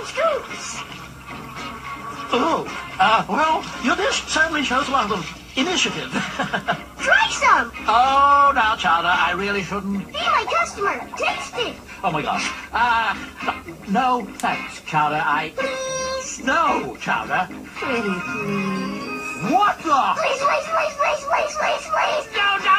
scoops. Oh, well, your dish certainly shows a lot of initiative. Try some. Oh, now, Chowder, I really shouldn't. Be my customer. Taste it. Oh, my gosh. No, thanks, Chowder. Please. No, Chowder. Pretty please. What the? Please, please, please, please, please, please, please. No, no!